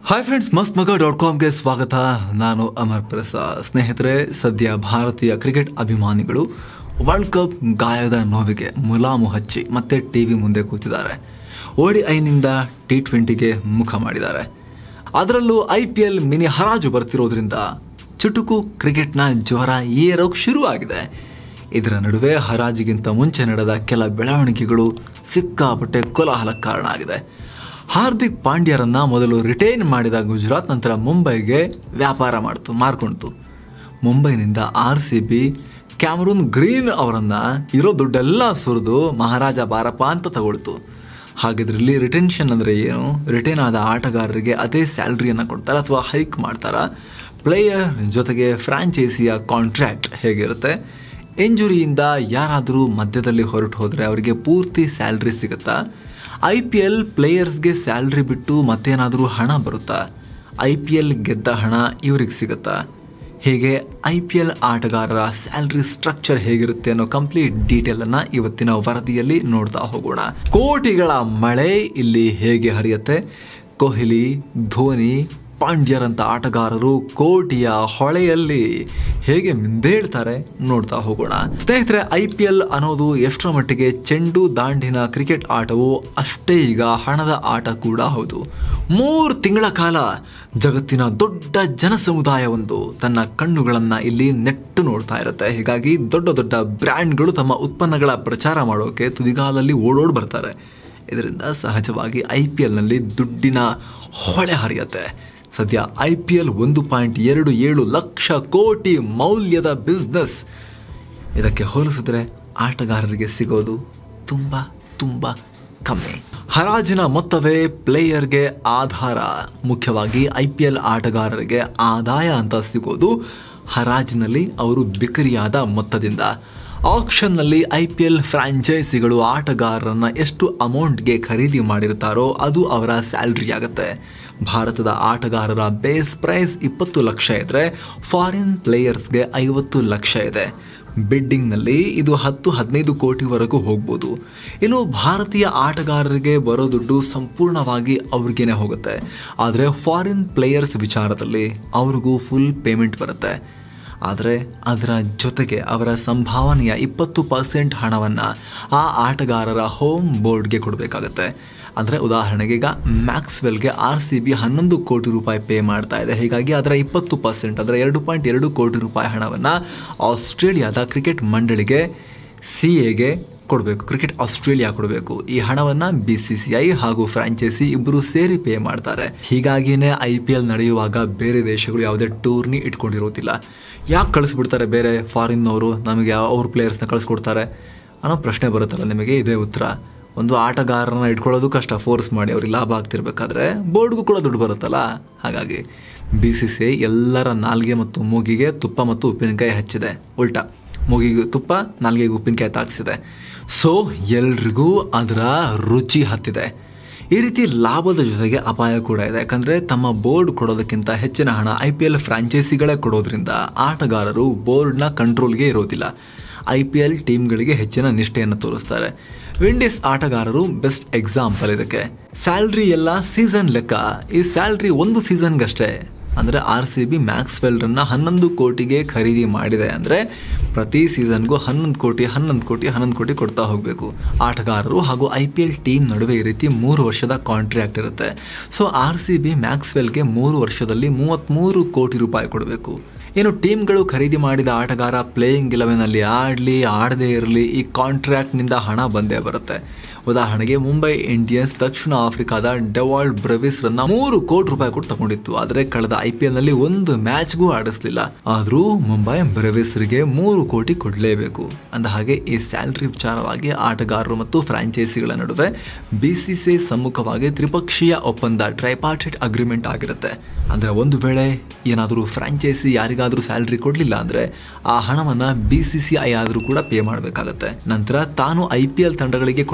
Hi friends, mastmaga.comಗೆ ಸ್ವಾಗತ. ನಾನು ಅಮರ್ ಪ್ರಸಾದ್. ಸ್ನೇಹಿತರೆ, ಸದ್ಯ ಭಾರತೀಯ ಕ್ರಿಕೆಟ್ ಅಭಿಮಾನಿಗಳು ವರ್ಲ್ಡ್ ಕಪ್ ಗಾಯದ ನೋವಿಗೆ ಮುಲಾಮು ಹಚ್ಚಿ ಮತ್ತೆ ಟಿವಿ ಮುಂದೆ ಕೂತಿದ್ದಾರೆ. ODIನಿಂದ T20ಗೆ ಮುಖ ಮಾಡಿದ್ದಾರೆ. ಅದರಲ್ಲೂ IPL ಮಿನಿ ಹರಾಜು ಬರ್ತಿರೋದ್ರಿಂದ ಚುಟುಕು ಕ್ರಿಕೆಟ್ನ ಜ್ವರ ಏರೋಕ್ ಶುರುವಾಗಿದೆ. ಇದರ ನಡುವೆ ಹರಾಜಿಗಿಂತ ಮುಂಚೆ ನಡೆದ ಕೆಲ ಬೆಳವಣಿಗೆಗಳು ಸಿಕ್ಕಾಪಟ್ಟೆ ಕೋಲಾಹಲಕ್ಕೆ ಕಾರಣ ಆಗಿದೆ. ಹಾರ್ದಿಕ್ ಪಾಂಡ್ಯರನ್ನ ಮೊದಲು ರಿಟೈನ್ ಮಾಡಿದ ಗುಜರಾತ್ ನಂತರ ಮುಂಬೈಗೆ ವ್ಯಾಪಾರ ಮಾರ್ಕೊಳ್ತು. ಮುಂಬೈನಿಂದ RCB ಕ್ಯಾಮರೂನ್ ಗ್ರೀನ್ ಅವರನ್ನ ಇರೋ ದುಡ್ಡೆಲ್ಲ ಸುರಿದು ಮಹಾರಾಜ ಬಾರಪ್ಪ ಅಂತ ತಗೊಳ್ತು. ಹಾಗಿದ್ರಲ್ಲಿ ರಿಟೆನ್ಷನ್ ಅಂದರೆ ಏನು? ರಿಟೈನ್ ಆದ ಆಟಗಾರರಿಗೆ ಅದೇ ಸ್ಯಾಲ್ರಿಯನ್ನು ಕೊಡ್ತಾರ ಅಥವಾ ಹೈಕ್ ಮಾಡ್ತಾರಾ? ಪ್ಲೇಯರ್ ಜೊತೆಗೆ ಫ್ರಾಂಚೈಸಿಯ ಕಾಂಟ್ರಾಕ್ಟ್ ಹೇಗಿರುತ್ತೆ? ಇಂಜುರಿಯಿಂದ ಯಾರಾದರೂ ಮಧ್ಯದಲ್ಲಿ ಹೊರಟು ಹೋದರೆ ಅವರಿಗೆ ಪೂರ್ತಿ ಸ್ಯಾಲ್ರಿ ಸಿಗುತ್ತಾ? IPL ಪ್ಲೇಯರ್ಸ್ಗೆ ಸ್ಯಾಲ್ರಿ ಬಿಟ್ಟು ಮತ್ತೇನಾದರೂ ಹಣ ಬರುತ್ತಾ? IPL ಗೆದ್ದ ಹಣ ಇವ್ರಿಗೆ ಸಿಗುತ್ತಾ? ಹೀಗೆ IPL ಆಟಗಾರರ ಸ್ಯಾಲ್ರಿ ಸ್ಟ್ರಕ್ಚರ್ ಹೇಗಿರುತ್ತೆ ಅನ್ನೋ ಕಂಪ್ಲೀಟ್ ಡೀಟೇಲನ್ನು ಇವತ್ತಿನ ವರದಿಯಲ್ಲಿ ನೋಡ್ತಾ ಹೋಗೋಣ. ಕೋಟಿಗಳ ಮಳೆ ಇಲ್ಲಿ ಹೇಗೆ ಹರಿಯುತ್ತೆ? ಕೊಹ್ಲಿ, ಧೋನಿ, ಪಾಂಡ್ಯರಂಥ ಆಟಗಾರರು ಕೋಟಿಯ ಹೊಳೆಯಲ್ಲಿ ಹೇಗೆ ಮಿಂದೇಳ್ತಾರೆ ನೋಡ್ತಾ ಹೋಗೋಣ. ಸ್ನೇಹಿತರೆ, IPL ಅನ್ನೋದು ಎಷ್ಟರ ಮಟ್ಟಿಗೆ ಚೆಂಡು ದಾಂಡಿನ ಕ್ರಿಕೆಟ್ ಆಟವು ಅಷ್ಟೇ ಈಗ ಹಣದ ಆಟ ಕೂಡ ಹೌದು. 3 ತಿಂಗಳ ಕಾಲ ಜಗತ್ತಿನ ದೊಡ್ಡ ಜನಸಮುದಾಯವೊಂದು ತನ್ನ ಕಣ್ಣುಗಳನ್ನು ಇಲ್ಲಿ ನೆಟ್ಟು ನೋಡ್ತಾ ಇರುತ್ತೆ. ಹೀಗಾಗಿ ದೊಡ್ಡ ದೊಡ್ಡ ಬ್ರ್ಯಾಂಡ್ಗಳು ತಮ್ಮ ಉತ್ಪನ್ನಗಳ ಪ್ರಚಾರ ಮಾಡೋಕೆ ತುದಿಗಾಲಲ್ಲಿ ಓಡೋಡ್ ಬರ್ತಾರೆ. ಇದರಿಂದ ಸಹಜವಾಗಿ IPLನಲ್ಲಿ ದುಡ್ಡಿನ ಹೊಳೆ ಹರಿಯುತ್ತೆ. ಸದ್ಯ IPL 1.27 ಲಕ್ಷ ಕೋಟಿ ಮೌಲ್ಯದ ಬಿಸ್ನೆಸ್. ಇದಕ್ಕೆ ಹೋಲಿಸಿದ್ರೆ ಆಟಗಾರರಿಗೆ ಸಿಗೋದು ತುಂಬ ಕಮ್ಮಿ. ಹರಾಜಿನ ಮೊತ್ತವೇ ಪ್ಲೇಯರ್ಗೆ ಆಧಾರ. ಮುಖ್ಯವಾಗಿ IPL ಆಟಗಾರರಿಗೆ ಆದಾಯ ಅಂತ ಸಿಗೋದು ಹರಾಜಿನಲ್ಲಿ ಅವರು ಬಿಕರಿಯಾದ ಮೊತ್ತದಿಂದ. ಆಕ್ಷನ್ನಲ್ಲಿ IPL ಫ್ರಾಂಚೈಸಿಗಳು ಆಟಗಾರರನ್ನ ಎಷ್ಟು ಅಮೌಂಟ್ಗೆ ಖರೀದಿ ಮಾಡಿರ್ತಾರೋ ಅದು ಅವರ ಸ್ಯಾಲ್ರಿ ಆಗುತ್ತೆ. ಭಾರತದ ಆಟಗಾರರ ಬೇಸ್ ಪ್ರೈಸ್ 20 ಲಕ್ಷ ಇದ್ರೆ ಫಾರಿನ್ ಪ್ಲೇಯರ್ಸ್ಗೆ 50 ಲಕ್ಷ ಇದೆ. ಬಿಡ್ಡಿಂಗ್ನಲ್ಲಿ ಇದು 10-15 ಕೋಟಿವರೆಗೂ ಹೋಗ್ಬೋದು. ಇನ್ನು ಭಾರತೀಯ ಆಟಗಾರರಿಗೆ ಬರೋ ದುಡ್ಡು ಸಂಪೂರ್ಣವಾಗಿ ಅವ್ರಿಗೇನೆ ಹೋಗುತ್ತೆ. ಆದರೆ ಫಾರಿನ್ ಪ್ಲೇಯರ್ಸ್ ವಿಚಾರದಲ್ಲಿ ಅವ್ರಿಗೂ ಫುಲ್ ಪೇಮೆಂಟ್ ಬರುತ್ತೆ. ಆದರೆ ಅದರ ಜೊತೆಗೆ ಅವರ ಸಂಭಾವನೆಯ 20% ಹಣವನ್ನು ಆ ಆಟಗಾರರ ಹೋಮ್ ಬೋರ್ಡ್ಗೆ ಕೊಡಬೇಕಾಗತ್ತೆ. ಅಂದರೆ ಉದಾಹರಣೆಗೆ ಈಗ ಮ್ಯಾಕ್ಸ್ವೆಲ್ಗೆ RCB 11 ಕೋಟಿ ರೂಪಾಯಿ ಪೇ ಮಾಡ್ತಾ ಇದೆ. ಹೀಗಾಗಿ ಅದರ 20% ಅಂದರೆ 2.2 ಕೋಟಿ ರೂಪಾಯಿ ಹಣವನ್ನು ಆಸ್ಟ್ರೇಲಿಯಾದ ಕ್ರಿಕೆಟ್ ಮಂಡಳಿಗೆ CAಗೆ ಕೊಡಬೇಕು, ಕ್ರಿಕೆಟ್ ಆಸ್ಟ್ರೇಲಿಯಾ ಕೊಡಬೇಕು. ಈ ಹಣವನ್ನು BCCI ಹಾಗೂ ಫ್ರಾಂಚೈಸಿ ಇಬ್ಬರು ಸೇರಿ ಪೇ ಮಾಡ್ತಾರೆ. ಹೀಗಾಗಿನೇ IPL ನಡೆಯುವಾಗ ಬೇರೆ ದೇಶಗಳು ಯಾವುದೇ ಟೂರ್ನಿ ಇಟ್ಕೊಂಡಿರೋದಿಲ್ಲ. ಯಾಕೆ ಕಳಿಸ್ಬಿಡ್ತಾರೆ ಬೇರೆ ಫಾರಿನ್ನವರು, ನಮಗೆ ಅವ್ರ ಪ್ಲೇಯರ್ಸ್ನ ಕಳಿಸ್ಕೊಡ್ತಾರೆ ಅನ್ನೋ ಪ್ರಶ್ನೆ ಬರುತ್ತಲ್ಲ ನಿಮಗೆ. ಇದೇ ಉತ್ತರ. ಒಂದು ಆಟಗಾರನ ಇಟ್ಕೊಳ್ಳೋದು ಕಷ್ಟ, ಫೋರ್ಸ್ ಮಾಡಿ ಅವ್ರಿಗೆ ಲಾಭ ಆಗ್ತಿರ್ಬೇಕಾದ್ರೆ ಬೋರ್ಡ್ಗೂ ಕೂಡ ದುಡ್ಡು ಬರುತ್ತಲ್ಲ. ಹಾಗಾಗಿ BCCI ಎಲ್ಲರ ನಾಲ್ಗೆ ಮತ್ತು ಮೂಗಿಗೆ ತುಪ್ಪ ಮತ್ತು ಉಪ್ಪಿನಕಾಯಿ ಹಚ್ಚಿದೆ. ಉಲ್ಟಾ, ಮೂಗಿಗೆ ತುಪ್ಪ, ನಾಲ್ಗೆಗೆ ಉಪ್ಪಿನಕಾಯಿ ತಾಕ್ಸಿದೆ. ಸೊ ಎಲ್ರಿಗೂ ಅದರ ರುಚಿ ಹತ್ತಿದೆ. ಈ ರೀತಿ ಲಾಭದ ಜೊತೆಗೆ ಅಪಾಯ ಕೂಡ ಇದೆ. ಯಾಕಂದರೆ ತಮ್ಮ ಬೋರ್ಡ್ ಕೊಡೋದಕ್ಕಿಂತ ಹೆಚ್ಚಿನ ಹಣ IPL ಫ್ರಾಂಚೈಸಿಗಳೇ ಕೊಡೋದ್ರಿಂದ ಆಟಗಾರರು ಬೋರ್ಡ್ನ ಕಂಟ್ರೋಲ್ಗೆ ಇರೋದಿಲ್ಲ. IPL ಟೀಮ್ಗಳಿಗೆ ಹೆಚ್ಚಿನ ನಿಷ್ಠೆಯನ್ನು ತೋರಿಸ್ತಾರೆ. ವಿಂಡೀಸ್ ಆಟಗಾರರು ಬೆಸ್ಟ್ ಎಕ್ಸಾಂಪಲ್ ಇದಕ್ಕೆ. ಸ್ಯಾಲ್ರಿ ಎಲ್ಲ ಸೀಸನ್ ಲೆಕ್ಕ. ಈ ಸ್ಯಾಲ್ರಿ ಒಂದು ಸೀಸನ್ಗಷ್ಟೇ. ಅಂದರೆ RCB ಮ್ಯಾಕ್ಸ್ವೆಲ್ರನ್ನ 11 ಕೋಟಿಗೆ ಖರೀದಿ ಮಾಡಿದೆ ಅಂದರೆ ಪ್ರತಿ ಸೀಸನ್ಗೂ 11 ಕೋಟಿ ಕೊಡ್ತಾ ಹೋಗಬೇಕು. ಆಟಗಾರರು ಹಾಗೂ IPL ಟೀಮ್ ನಡುವೆ ಈ ರೀತಿ 3 ವರ್ಷದ ಕಾಂಟ್ರಾಕ್ಟ್ ಇರುತ್ತೆ. ಸೊ RCB ಮ್ಯಾಕ್ಸ್ವೆಲ್ಗೆ 3 ವರ್ಷದಲ್ಲಿ 33 ಕೋಟಿ ರೂಪಾಯಿ ಕೊಡಬೇಕು. ಇನ್ನು ಟೀಮ್ಗಳು ಖರೀದಿ ಮಾಡಿದ ಆಟಗಾರ ಪ್ಲೇಯಿಂಗ್ 11ನಲ್ಲಿ ಆಡಲಿ ಆಡದೇ ಇರಲಿ ಈ ಕಾಂಟ್ರಾಕ್ಟ್ನಿಂದ ಹಣ ಬಂದೇ ಬರುತ್ತೆ. ಉದಾಹರಣೆಗೆ ಮುಂಬೈ ಇಂಡಿಯನ್ಸ್ ದಕ್ಷಿಣ ಆಫ್ರಿಕಾದ ಡೆವಾಲ್ಡ್ ಬ್ರೆವಿಸ್ರನ್ನ 3 ಕೋಟಿ ರೂಪಾಯಿ ಕೊಟ್ಟು ತಗೊಂಡಿತ್ತು. ಆದರೆ ಕಳೆದ IPLನಲ್ಲಿ ಒಂದು ಮ್ಯಾಚ್ಗೂ ಆಡಿಸ್ಲಿಲ್ಲ. ಆದರೂ ಮುಂಬೈ ಬ್ರೆವಿಸ್ರಿಗೆ 3 ಕೋಟಿ ಕೊಡಲೇಬೇಕು. ಅಂದ ಹಾಗೆ ಈ ಸ್ಯಾಲ್ರಿ ವಿಚಾರವಾಗಿ ಆಟಗಾರರು ಮತ್ತು ಫ್ರಾಂಚೈಸಿಗಳ ನಡುವೆ BCCI ಸಮ್ಮುಖವಾಗಿ ತ್ರಿಪಕ್ಷೀಯ ಒಪ್ಪಂದ, ಟ್ರೈಪಾರ್ಟೈಟ್ ಅಗ್ರಿಮೆಂಟ್ ಆಗಿರುತ್ತೆ. ಅಂದರೆ ಒಂದು ವೇಳೆ ಏನಾದರೂ ಫ್ರಾಂಚೈಸಿ ಯಾರಿಗಾದರೂ ಸ್ಯಾಲ್ರಿ ಕೊಡಲಿಲ್ಲ ಅಂದರೆ ಆ ಹಣವನ್ನು BCCI ಆದರೂ ಕೂಡ ಪೇ ಮಾಡಬೇಕಾಗತ್ತೆ. ನಂತರ ತಾನು IPL ತಂಡಗಳಿಗೆ ಕೊಡಬೇಕಾದ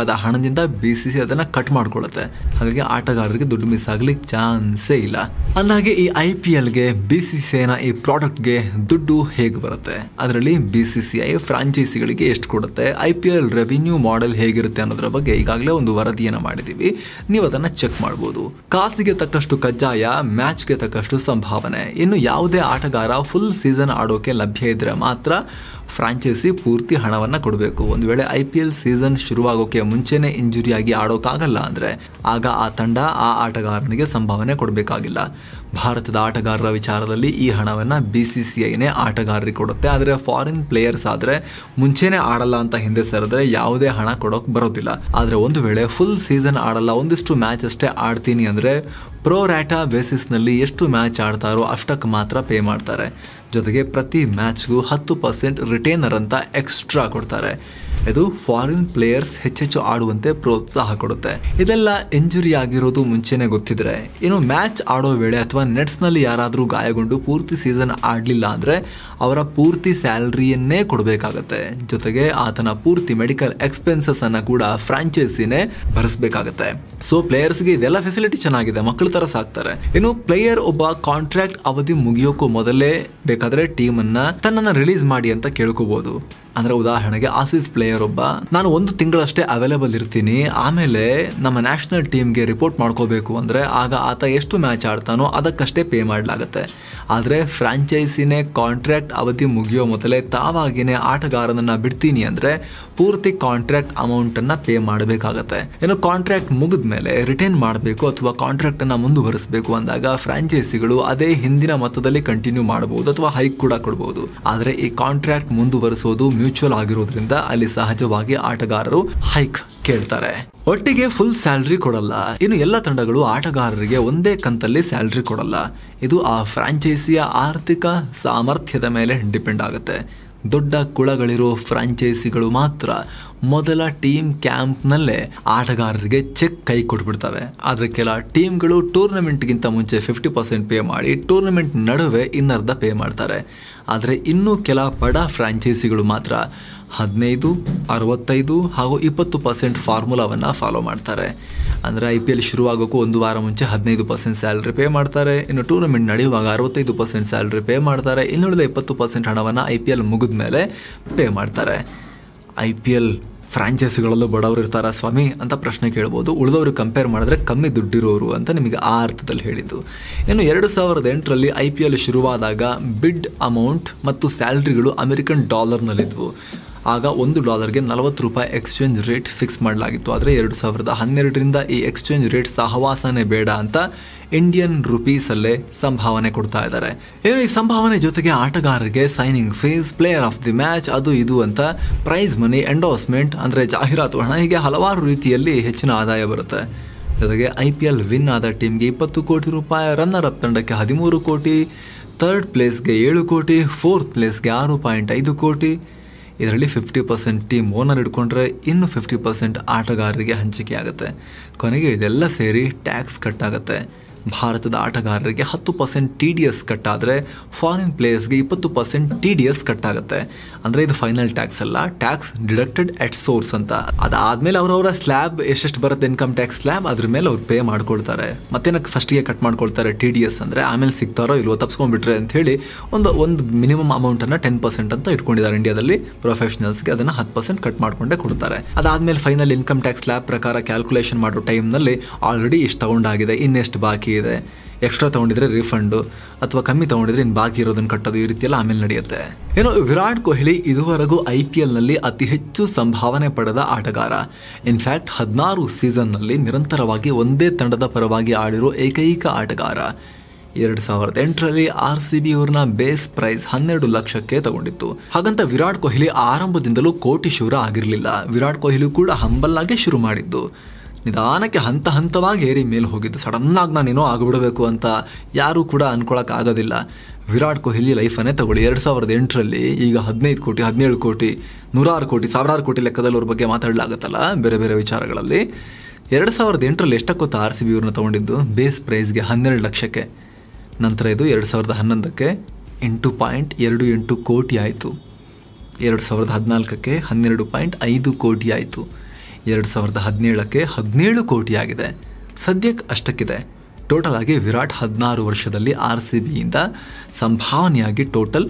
ಬೇಕಾದ ಹಣದಿಂದ BCCI ಅದನ್ನ ಕಟ್ ಮಾಡ್ಕೊಳ್ಳುತ್ತೆ. ಹಾಗಾಗಿ ಆಟಗಾರರಿಗೆ ದುಡ್ಡು ಮಿಸ್ ಆಗ್ಲಿಕ್ಕೆ ಚಾನ್ಸೇ ಇಲ್ಲ. ಅಂದಾಗೆ ಈ IPLಗೆ BCCIನ ಈ ಪ್ರಾಡಕ್ಟ್ಗೆ ದುಡ್ಡು ಹೇಗೆ ಬರುತ್ತೆ, ಅದರಲ್ಲಿ BCCI ಫ್ರಾಂಚೈಸಿಗಳಿಗೆ ಎಷ್ಟು ಕೊಡುತ್ತೆ, IPL ರೆವಿನ್ಯೂ ಮಾಡೆಲ್ ಹೇಗಿರುತ್ತೆ ಅನ್ನೋದ್ರ ಬಗ್ಗೆ ಈಗಾಗಲೇ ಒಂದು ವರದಿಯನ್ನು ಮಾಡಿದೀವಿ. ನೀವು ಅದನ್ನ ಚೆಕ್ ಮಾಡಬಹುದು. ಕಾಸಿಗೆ ತಕ್ಕಷ್ಟು ಕಜ್ಜಾಯ, ಮ್ಯಾಚ್ಗೆ ತಕ್ಕಷ್ಟು ಸಂಭಾವನೆ. ಇನ್ನು ಯಾವುದೇ ಆಟಗಾರ ಫುಲ್ ಸೀಸನ್ ಆಡೋಕೆ ಲಭ್ಯ ಇದ್ರೆ ಮಾತ್ರ ಫ್ರಾಂಚೈಸಿ ಪೂರ್ತಿ ಹಣವನ್ನ ಕೊಡಬೇಕು. ಒಂದು ವೇಳೆ IPL ಸೀಸನ್ ಶುರುವಾಗೋಕೆ ಮುಂಚೆನೆ ಇಂಜುರಿ ಆಗಿ ಆಡೋಕ್ಕಾಗಲ್ಲ ಅಂದ್ರೆ ಆಗ ಆ ತಂಡ ಆ ಆಟಗಾರನಿಗೆ ಸಂಭಾವನೆ ಕೊಡಬೇಕಾಗಿಲ್ಲ. ಭಾರತದ ಆಟಗಾರರ ವಿಚಾರದಲ್ಲಿ ಈ ಹಣವನ್ನ BCCIನೇ ಆಟಗಾರರಿಗೆ ಕೊಡುತ್ತೆ. ಆದರೆ ಫಾರಿನ್ ಪ್ಲೇಯರ್ಸ್ ಆದ್ರೆ ಮುಂಚೆನೆ ಆಡಲ್ಲ ಅಂತ ಹಿಂದೆ ಸರಿದ್ರೆ ಯಾವುದೇ ಹಣ ಕೊಡೋಕೆ ಬರೋದಿಲ್ಲ. ಆದ್ರೆ ಒಂದು ವೇಳೆ ಫುಲ್ ಸೀಸನ್ ಆಡಲ್ಲ, ಒಂದಿಷ್ಟು ಮ್ಯಾಚ್ ಅಷ್ಟೇ ಆಡ್ತೀನಿ ಅಂದ್ರೆ ಪ್ರೋ ರ್ಯಾಟಾ ಬೇಸಿಸ್ ನಲ್ಲಿ ಎಷ್ಟು ಮ್ಯಾಚ್ ಆಡ್ತಾರೋ ಅಷ್ಟಕ್ಕೆ ಮಾತ್ರ ಪೇ ಮಾಡ್ತಾರೆ. ಜೊತೆಗೆ ಪ್ರತಿ ಮ್ಯಾಚ್ಗೂ 10% ರಿಟೇನರ್ ಅಂತ ಎಕ್ಸ್ಟ್ರಾ ಕೊಡ್ತಾರೆ. ಇದು ಫಾರಿನ್ ಪ್ಲೇಯರ್ಸ್ ಹೆಚ್ಚೆಚ್ಚು ಆಡುವಂತೆ ಪ್ರೋತ್ಸಾಹ ಕೊಡುತ್ತೆ. ಇದೆಲ್ಲ ಇಂಜುರಿ ಆಗಿರೋದು ಮುಂಚೆನೆ ಗೊತ್ತಿದ್ರೆ, ಇನ್ನು ಮ್ಯಾಚ್ ಆಡೋ ವೇಳೆ ಅಥವಾ ನೆಟ್ಸ್ ನಲ್ಲಿ ಯಾರಾದ್ರೂ ಗಾಯಗೊಂಡು ಪೂರ್ತಿ ಸೀಸನ್ ಆಡ್ಲಿಲ್ಲ ಅಂದ್ರೆ ಅವರ ಪೂರ್ತಿ ಸ್ಯಾಲರಿಯನ್ನೇ ಕೊಡಬೇಕಾಗತ್ತೆ. ಜೊತೆಗೆ ಆತನ ಪೂರ್ತಿ ಮೆಡಿಕಲ್ ಎಕ್ಸ್ಪೆನ್ಸಸ್ ಅನ್ನ ಕೂಡ ಫ್ರಾಂಚೈಸಿನೇ ಭರಿಸಬೇಕಾಗತ್ತೆ. ಸೊ ಪ್ಲೇಯರ್ಸ್ಗೆ ಇದೆಲ್ಲ ಫೆಸಿಲಿಟಿ ಚೆನ್ನಾಗಿದೆ, ಮಕ್ಕಳ ತರ ಸಾಕ್ತಾರೆ. ಇನ್ನು ಪ್ಲೇಯರ್ ಒಬ್ಬ ಕಾಂಟ್ರಾಕ್ಟ್ ಅವಧಿ ಮುಗಿಯೋಕ್ಕೂ ಮೊದಲೇ ಬೇಕಾದ್ರೆ ಟೀಮ್ ಅನ್ನ ತನ್ನನ್ನ ರಿಲೀಸ್ ಮಾಡಿ ಅಂತ ಕೇಳ್ಕೋಬಹುದು. ಅಂದ್ರೆ ಉದಾಹರಣೆಗೆ ಆಸೀಸ್ ಪ್ಲೇಯರ್ ಒಬ್ಬ, ನಾನು 1 ತಿಂಗಳಷ್ಟೇ ಅವೈಲೇಬಲ್ ಇರ್ತೀನಿ, ಆಮೇಲೆ ನಮ್ಮ ನ್ಯಾಷನಲ್ ಟೀಮ್ಗೆ ರಿಪೋರ್ಟ್ ಮಾಡ್ಕೋಬೇಕು ಅಂದ್ರೆ ಆಗ ಆತ ಎಷ್ಟು ಮ್ಯಾಚ್ ಆಡ್ತಾನೋ ಅದಕ್ಕಷ್ಟೇ ಪೇ ಮಾಡಲಾಗುತ್ತೆ. ಆದ್ರೆ ಫ್ರಾಂಚೈಸಿನೇ ಕಾಂಟ್ರಾಕ್ಟ್ ಅವಧಿ ಮುಗಿಯೋ ಮೊದಲೇ ತಾವಾಗಿನೇ ಆಟಗಾರನನ್ನ ಬಿಡ್ತೀನಿ ಅಂದ್ರೆ ಪೂರ್ತಿ ಕಾಂಟ್ರಾಕ್ಟ್ ಅಮೌಂಟ್ ಅನ್ನ ಪೇ ಮಾಡಬೇಕಾಗತ್ತೆ. ಇನ್ನು ಕಾಂಟ್ರಾಕ್ಟ್ ಮುಗಿದ ಮೇಲೆ ರಿಟರ್ನ್ ಮಾಡಬೇಕು ಅಥವಾ ಕಾಂಟ್ರಾಕ್ಟ್ ಅನ್ನ ಮುಂದುವರಿಸಬೇಕು ಅಂದಾಗ ಫ್ರಾಂಚೈಸಿಗಳು ಅದೇ ಹಿಂದಿನ ಮೊತ್ತದಲ್ಲಿ ಕಂಟಿನ್ಯೂ ಮಾಡಬಹುದು ಅಥವಾ ಹೈಕ್ ಕೂಡ ಕೊಡಬಹುದು. ಆದ್ರೆ ಈ ಕಾಂಟ್ರಾಕ್ಟ್ ಮುಂದುವರಿಸೋದು ಮ್ಯೂಚುವಲ್ ಆಗಿರೋದ್ರಿಂದ ಅಲ್ಲಿ ಸಹಜವಾಗಿ ಆಟಗಾರರು ಹೈಕ್ ಕೇಳ್ತಾರೆ. ಒಟ್ಟಿಗೆ ಫುಲ್ ಸ್ಯಾಲರಿ ಕೊಡಲ್ಲ. ಇನ್ನು ಎಲ್ಲ ತಂಡಗಳು ಆಟಗಾರರಿಗೆ ಒಂದೇ ಕಂತಲ್ಲಿ ಸ್ಯಾಲರಿ ಕೊಡಲ್ಲ. ಇದು ಆ ಫ್ರಾಂಚೈಸಿಯ ಆರ್ಥಿಕ ಸಾಮರ್ಥ್ಯದ ಮೇಲೆ ಡಿಪೆಂಡ್ ಆಗುತ್ತೆ. ದೊಡ್ಡ ಕುಳಗಳಿರೋ ಫ್ರಾಂಚೈಸಿಗಳು ಮಾತ್ರ ಮೊದಲ ಟೀಮ್ ಕ್ಯಾಂಪ್ನಲ್ಲೇ ಆಟಗಾರರಿಗೆ ಚೆಕ್ ಕೈ ಕೊಟ್ಬಿಡ್ತವೆ. ಆದರೆ ಕೆಲ ಟೀಮ್ಗಳು ಟೂರ್ನಮೆಂಟ್ಗಿಂತ ಮುಂಚೆ 50% ಪೇ ಮಾಡಿ ಟೂರ್ನಮೆಂಟ್ ನಡುವೆ ಇನ್ನರ್ಧ ಪೇ ಮಾಡ್ತಾರೆ. ಆದರೆ ಇನ್ನೂ ಕೆಲ ಬಡ ಫ್ರಾಂಚೈಸಿಗಳು ಮಾತ್ರ 15, 65 ಹಾಗೂ 20% ಫಾರ್ಮುಲಾವನ್ನು ಫಾಲೋ ಮಾಡ್ತಾರೆ. ಅಂದರೆ IPL ಶುರುವಾಗೋಕ್ಕೂ 1 ವಾರ ಮುಂಚೆ 15% ಸ್ಯಾಲರಿ ಪೇ ಮಾಡ್ತಾರೆ. ಇನ್ನು ಟೂರ್ನಮೆಂಟ್ ನಡೆಯುವಾಗ 65% ಸ್ಯಾಲರಿ ಪೇ ಮಾಡ್ತಾರೆ. ಇನ್ನುಳಿದ 20% ಹಣವನ್ನು IPL ಮುಗಿದ ಮೇಲೆ ಪೇ ಮಾಡ್ತಾರೆ. IPL ಫ್ರಾಂಚೈಸಿಗಳಲ್ಲೂ ಬಡವರು ಇರ್ತಾರಾ ಸ್ವಾಮಿ ಅಂತ ಪ್ರಶ್ನೆ ಕೇಳ್ಬೋದು. ಉಳಿದವ್ರಿಗೆ ಕಂಪೇರ್ ಮಾಡಿದ್ರೆ ಕಮ್ಮಿ ದುಡ್ಡಿರೋರು ಅಂತ ನಿಮಗೆ ಆ ಅರ್ಥದಲ್ಲಿ ಹೇಳಿದ್ದು. ಇನ್ನು 2008ರಲ್ಲಿ IPL ಶುರುವಾದಾಗ ಬಿಡ್ ಅಮೌಂಟ್ ಮತ್ತು ಸ್ಯಾಲರಿಗಳು ಅಮೆರಿಕನ್ ಡಾಲರ್ನಲ್ಲಿದ್ವು. ಆಗ $1ಗೆ 40 ರೂಪಾಯಿ ಎಕ್ಸ್ಚೇಂಜ್ ರೇಟ್ ಫಿಕ್ಸ್ ಮಾಡಲಾಗಿತ್ತು. ಆದರೆ 2012ರಿಂದ ಈ ಎಕ್ಸ್ಚೇಂಜ್ ರೇಟ್ ಸಹವಾಸನೆ ಬೇಡ ಅಂತ ಇಂಡಿಯನ್ ರುಪೀಸಲ್ಲೇ ಸಂಭಾವನೆ ಕೊಡ್ತಾ ಇದ್ದಾರೆ. ಇನ್ನು ಈ ಸಂಭಾವನೆ ಜೊತೆಗೆ ಆಟಗಾರರಿಗೆ signing fees, player of the match, ಅದು ಇದು ಅಂತ ಪ್ರೈಸ್ ಮನಿ, ಎಂಡೋಸ್ಮೆಂಟ್ ಅಂದರೆ ಜಾಹೀರಾತು ಹಣ, ಹೀಗೆ ಹಲವಾರು ರೀತಿಯಲ್ಲಿ ಹೆಚ್ಚಿನ ಆದಾಯ ಬರುತ್ತೆ. ಜೊತೆಗೆ IPL ವಿನ್ ಆದ ಟೀಮ್ಗೆ 20 ಕೋಟಿ ರೂಪಾಯಿ, ರನ್ನರ್ ಅಪ್ ತಂಡಕ್ಕೆ 13 ಕೋಟಿ, ಥರ್ಡ್ ಪ್ಲೇಸ್ಗೆ 7 ಕೋಟಿ, ಫೋರ್ತ್ ಪ್ಲೇಸ್ಗೆ 6.5 ಕೋಟಿ. ಇದರಲ್ಲಿ 50% ಟೀಮ್ ಓನರ್ ಇಟ್ಕೊಂಡ್ರೆ ಇನ್ನು 50% ಆಟಗಾರರಿಗೆ ಹಂಚಿಕೆ ಆಗುತ್ತೆ. ಕೊನೆಗೆ ಇದೆಲ್ಲ ಸೇರಿ ಟ್ಯಾಕ್ಸ್ ಕಟ್ ಆಗುತ್ತೆ. ಭಾರತದ ಆಟಗಾರರಿಗೆ 10% TDS ಕಟ್ ಆದರೆ ಫಾರಿನ್ ಪ್ಲೇಯರ್ಸ್ಗೆ 20% TDS ಕಟ್ ಆಗುತ್ತೆ. ಅಂದರೆ ಇದು ಫೈನಲ್ ಟ್ಯಾಕ್ಸ್ ಅಲ್ಲ, ಟ್ಯಾಕ್ಸ್ ಡಿಡಕ್ಟೆಡ್ ಎಟ್ ಸೋರ್ಸ್ ಅಂತ. ಅದಾದ್ಮೇಲೆ ಅವರವರ ಸ್ಲ್ಯಾಬ್ ಎಷ್ಟೆಷ್ಟು ಬರುತ್ತೆ ಇನ್ಕಮ್ ಟ್ಯಾಕ್ಸ್ ಸ್ಲ್ಯಾಬ್, ಅದ್ರ ಮೇಲೆ ಅವ್ರು ಪೇ ಮಾಡ್ಕೊಳ್ತಾರೆ. ಮತ್ತೇನಕ್ಕೆ ಫಸ್ಟಿಗೆ ಕಟ್ ಮಾಡ್ಕೊಳ್ತಾರೆ TDS ಅಂದರೆ ಆಮೇಲೆ ಸಿಗ್ತಾರೋ ಇಲ್ವೋ ತಪ್ಸ್ಕೊಂಡ್ಬಿಟ್ರೆ ಅಂತ ಹೇಳಿ ಒಂದು ಮಿನಿಮಮ್ ಅಮೌಂಟನ್ನು 10% ಅಂತ ಇಟ್ಕೊಂಡಿದ್ದಾರೆ ಇಂಡಿಯಾದಲ್ಲಿ. ಪ್ರೊಫೆಷನಲ್ಸ್ಗೆ ಅದನ್ನು 10% ಕಟ್ ಮಾಡ್ಕೊಂಡೇ ಕೊಡ್ತಾರೆ. ಅದಾದ್ಮೇಲೆ ಫೈನಲ್ ಇನ್ಕಮ್ ಟ್ಯಾಕ್ಸ್ ಸ್ಲ್ಯಾಬ್ ಪ್ರಕಾರ ಕ್ಯಾಲ್ಕುಲೇಷನ್ ಮಾಡೋ ಟೈಮ್ನಲ್ಲಿ ಆಲ್ರೆಡಿ ಇಷ್ಟು ತಗೊಂಡಾಗಿದೆ, ಇನ್ನೆಷ್ಟು ಬಾಕಿ ಇದೆ, ಎಕ್ಸ್ಟ್ರಾ ತಗೊಂಡಿದ್ರೆ ರಿಫಂಡು ಅಥವಾ ಕಮ್ಮಿ ತಗೊಂಡಿದ್ರೆ ಇನ್ನು ಬಾಕಿ ಇರೋದನ್ನು ಕಟ್ಟೋದು, ಈ ರೀತಿಯೆಲ್ಲ ಆಮೇಲೆ ನಡೆಯುತ್ತೆ. ಏನು ವಿರಾಟ್ ಕೊಹ್ಲಿ ಇದುವರೆಗೂ IPLನಲ್ಲಿ ಅತಿ ಹೆಚ್ಚು ಸಂಭಾವನೆ ಪಡೆದ ಆಟಗಾರ. ಇನ್ಫ್ಯಾಕ್ಟ್ 16 ಸೀಸನ್ನಲ್ಲಿ ನಿರಂತರವಾಗಿ ಒಂದೇ ತಂಡದ ಪರವಾಗಿ ಆಡಿರೋ ಏಕೈಕ ಆಟಗಾರ. 2008ರಲ್ಲಿ RCB ಅವ್ರನ್ನ ಬೇಸ್ ಪ್ರೈಸ್ 12 ಲಕ್ಷಕ್ಕೆ ತಗೊಂಡಿತ್ತು. ಹಾಗಂತ ವಿರಾಟ್ ಕೊಹ್ಲಿ ಆರಂಭದಿಂದಲೂ ಕೋಟಿಶೂರ ಆಗಿರಲಿಲ್ಲ. ವಿರಾಟ್ ಕೊಹ್ಲಿ ಕೂಡ ಹಂಬಲ್ ಆಗಿ ಶುರು ಮಾಡಿದ್ದು. ನಿಧಾನಕ್ಕೆ ಹಂತ ಹಂತವಾಗಿ ಏರಿ ಮೇಲೆ ಹೋಗಿದ್ದು. ಸಡನ್ನಾಗಿ ನಾನೇನೋ ಆಗಿಬಿಡಬೇಕು ಅಂತ ಯಾರೂ ಕೂಡ ಅನ್ಕೊಳಕ್ಕೆ ಆಗೋದಿಲ್ಲ. ವಿರಾಟ್ ಕೊಹ್ಲಿ ಲೈಫನ್ನೇ ತಗೊಳ್ಳಿ. 2008ರಲ್ಲಿ ಈಗ 15 ಕೋಟಿ, 17 ಕೋಟಿ, 100 ಕೋಟಿ, 1000 ಕೋಟಿ ಲೆಕ್ಕದಲ್ಲಿ ಅವ್ರ ಬಗ್ಗೆ ಮಾತಾಡಲಾಗುತ್ತಲ್ಲ ಬೇರೆ ಬೇರೆ ವಿಚಾರಗಳಲ್ಲಿ. 2008ರಲ್ಲಿ ಎಷ್ಟಕ್ಕೊತ್ತ RCB ಅವ್ರನ್ನ ತಗೊಂಡಿದ್ದು ಬೇಸ್ ಪ್ರೈಸ್ಗೆ 12 ಲಕ್ಷಕ್ಕೆ. ನಂತರ ಇದು 2011ಕ್ಕೆ 8.28 ಕೋಟಿ ಆಯಿತು. 2014ಕ್ಕೆ 12.5 ಕೋಟಿ ಆಯಿತು. 2017ಕ್ಕೆ 17 ಕೋಟಿ ಆಗಿದೆ. ಸದ್ಯಕ್ಕೆ ಅಷ್ಟಕ್ಕಿದೆ. ಟೋಟಲ್ ಆಗಿ ವಿರಾಟ್ 16 ವರ್ಷದಲ್ಲಿ RCBಯಿಂದ ಸಂಭಾವನೆಯಾಗಿ ಟೋಟಲ್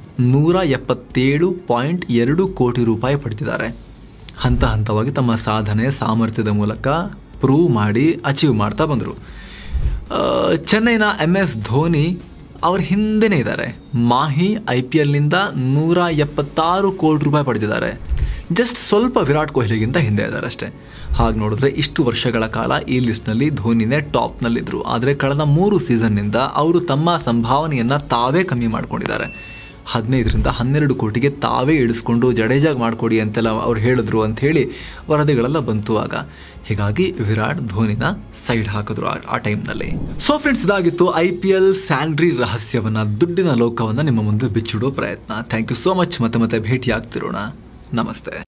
177.2 ಕೋಟಿ ರೂಪಾಯಿ ಪಡೆದಿದ್ದಾರೆ. ಹಂತ ಹಂತವಾಗಿ ತಮ್ಮ ಸಾಧನೆ ಸಾಮರ್ಥ್ಯದ ಮೂಲಕ ಪ್ರೂವ್ ಮಾಡಿ ಅಚೀವ್ ಮಾಡ್ತಾ ಬಂದರು. ಚೆನ್ನೈನ MS ಧೋನಿ ಅವ್ರ ಹಿಂದೆನೇ ಇದ್ದಾರೆ. ಮಾಹಿ IPLನಿಂದ 176 ಕೋಟಿ ರೂಪಾಯಿ ಪಡೆದಿದ್ದಾರೆ. ಜಸ್ಟ್ ಸ್ವಲ್ಪ ವಿರಾಟ್ ಕೊಹ್ಲಿಗಿಂತ ಹಿಂದೆ ಇದ್ದಾರೆ ಅಷ್ಟೇ. ಹಾಗೆ ನೋಡಿದ್ರೆ ಇಷ್ಟು ವರ್ಷಗಳ ಕಾಲ ಈ ಲಿಸ್ಟ್ನಲ್ಲಿ ಧೋನಿನೇ ಟಾಪ್ನಲ್ಲಿದ್ದರು. ಆದರೆ ಕಳೆದ 3 ಸೀಸನ್ನಿಂದ ಅವರು ತಮ್ಮ ಸಂಭಾವನೆಯನ್ನು ತಾವೇ ಕಮ್ಮಿ ಮಾಡ್ಕೊಂಡಿದ್ದಾರೆ. 15ರಿಂದ 12 ಕೋಟಿಗೆ ತಾವೇ ಇಳಿಸ್ಕೊಂಡು ಜಡೇಜಾಗ್ ಮಾಡಿಕೊಡಿ ಅಂತೆಲ್ಲ ಅವ್ರು ಹೇಳಿದ್ರು ಅಂಥೇಳಿ ವರದಿಗಳೆಲ್ಲ ಬಂತು ಆಗ. ಹೀಗಾಗಿ ವಿರಾಟ್ ಧೋನಿನ ಸೈಡ್ ಹಾಕಿದ್ರು ಆ ಟೈಮ್ನಲ್ಲಿ. ಸೊ ಫ್ರೆಂಡ್ಸ್, ಇದಾಗಿತ್ತು IPL ಸ್ಯಾಲ್ರಿ ರಹಸ್ಯವನ್ನು, ದುಡ್ಡಿನ ಲೋಕವನ್ನು ನಿಮ್ಮ ಮುಂದೆ ಬಿಚ್ಚಿಡೋ ಪ್ರಯತ್ನ. Thank you so much. ಮತ್ತೆ ಭೇಟಿ ಆಗ್ತಿರೋಣ. ನಮಸ್ತೆ.